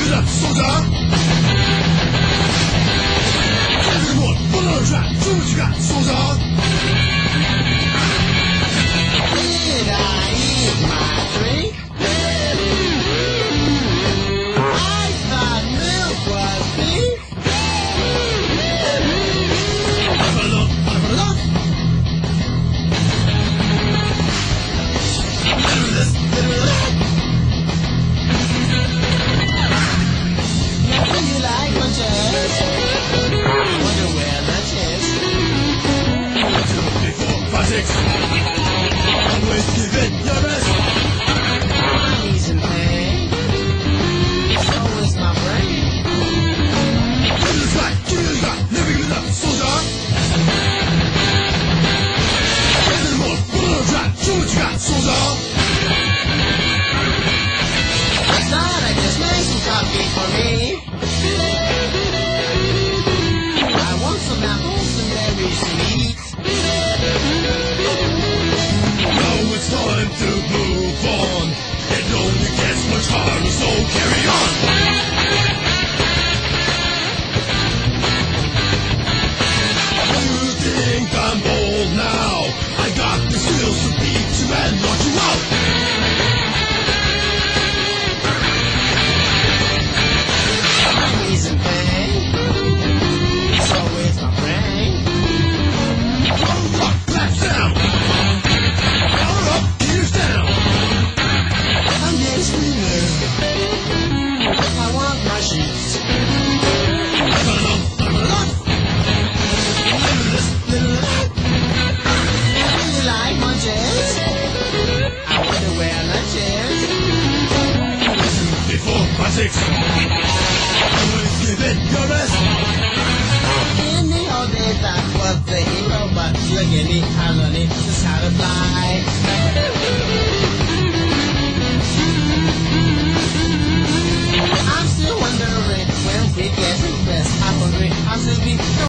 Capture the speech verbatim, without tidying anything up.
个的搜查。这个我不能转，出去干搜查。 Did I eat my drink? I thought milk was beef. Look, look. This, Now do you like lunches? Wonder where lunch is. three, four, five, six. Always give it your best. Money's in pain. So is my brain. Give it a try, give it a try. Never give it up, soldier.这个我不能转，出去干搜查。 I thought I just made some coffee for me. I want some apples and berries to eat. Now it's time to move on. It only gets much harder, so carry on. You think I'm old now? I got the skills to beat you and knock you out. Money's in pain. So is my brain. Rock, clap down. Power up, ears down. I'm getting sweeter. I want my sheets. Turn up, turn up. Little this, little that. Do you like munches? I wonder where lunch is. Three, four, five, six. Always give it your best. In the old days, I was the hero, but look at me, I'm